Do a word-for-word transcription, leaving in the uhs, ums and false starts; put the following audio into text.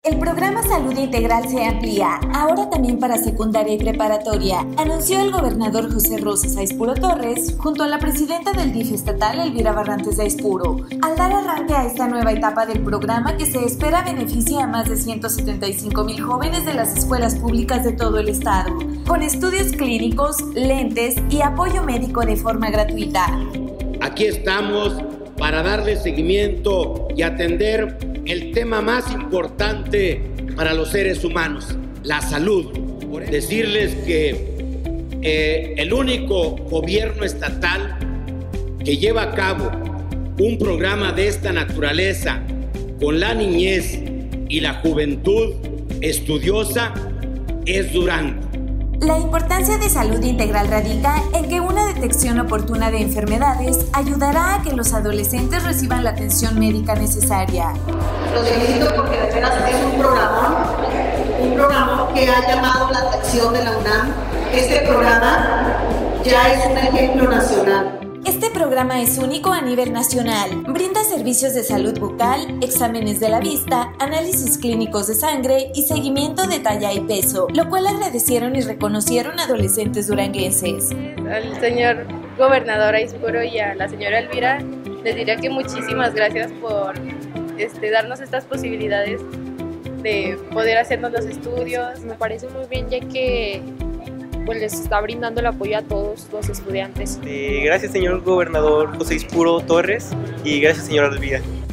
El programa Salud Integral se amplía, ahora también para secundaria y preparatoria, anunció el gobernador José Rosas Aispuro Torres, junto a la presidenta del D I F estatal, Elvira Barrantes de Aispuro, al dar arranque a esta nueva etapa del programa que se espera beneficie a más de ciento setenta y cinco mil jóvenes de las escuelas públicas de todo el estado, con estudios clínicos, lentes y apoyo médico de forma gratuita. Aquí estamos para darle seguimiento y atender el tema más importante para los seres humanos, la salud. Decirles que eh, el único gobierno estatal que lleva a cabo un programa de esta naturaleza con la niñez y la juventud estudiosa es Durango. La importancia de salud integral radica en que una detección oportuna de enfermedades ayudará a que los adolescentes reciban la atención médica necesaria. Los felicito porque de veras es un programón, un programa que ha llamado la atención de la UNAM. Este programa ya es un ejemplo nacional. Este programa es único a nivel nacional. Brinda servicios de salud bucal, exámenes de la vista, análisis clínicos de sangre y seguimiento de talla y peso, lo cual agradecieron y reconocieron adolescentes duranguenses. Al señor gobernador Aispuro y a la señora Elvira les diría que muchísimas gracias por este, darnos estas posibilidades de poder hacernos los estudios. Me parece muy bien ya que pues les está brindando el apoyo a todos los estudiantes. Eh, gracias señor gobernador José Aispuro Torres y gracias señora Elvira.